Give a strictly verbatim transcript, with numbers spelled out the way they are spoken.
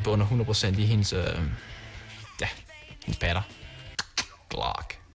bunder hundrede procent i hendes, øh, ja, hendes patter. Glock.